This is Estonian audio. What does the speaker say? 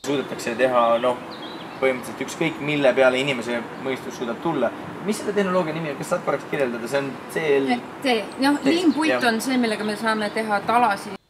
Suudetakse teha, põhimõtteliselt ükskõik mille peale inimese mõistus suudab tulla. Mis selle tehnoloogia nimi on? Kas saad korraks kirjeldada? See on liimpuit on see, millega me saame teha talasid.